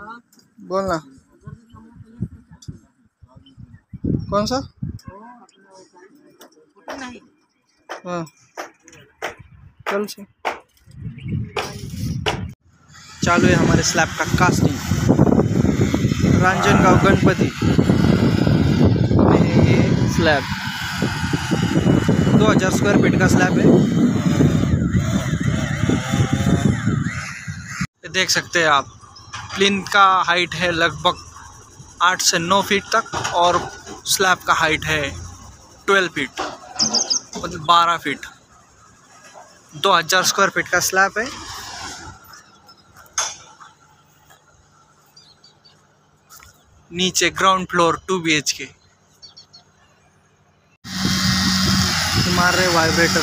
बोलना कौन सा? हाँ चल से चालू है हमारे स्लैब का कास्टिंग। रांजनगांव गणपति में ये स्लैब 2000 स्क्वायर फीट का स्लैब है। देख सकते हैं आप, प्लिंथ का हाइट है लगभग 8 से 9 फीट तक और स्लैब का हाइट है 12 फीट, मतलब 12 फीट। 2000 स्क्वायर फीट का स्लैब है। नीचे ग्राउंड फ्लोर 2 BHK। मार रहे वाइब्रेटर।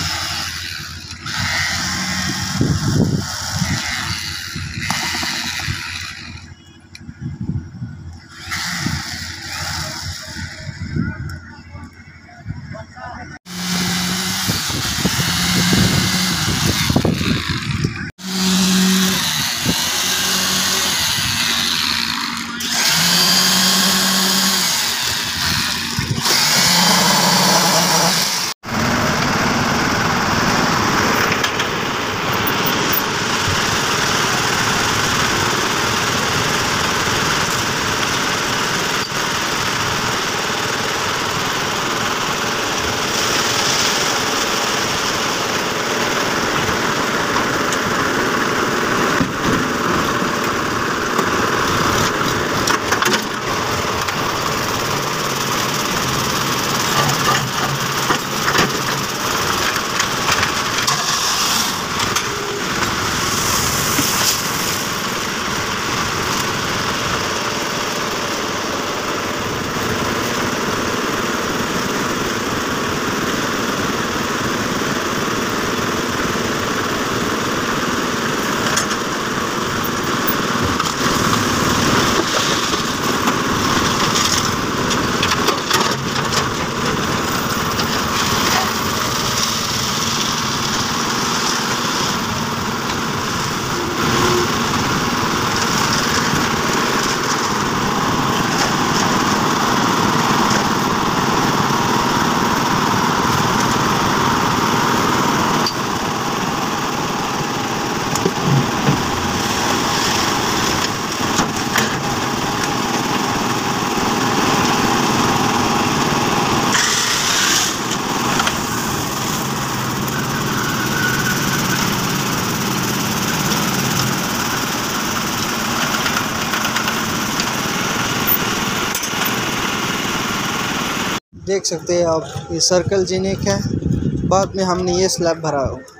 देख सकते हैं आप, ये सर्कल जिनेक है। बाद में हमने ये स्लैब भरा।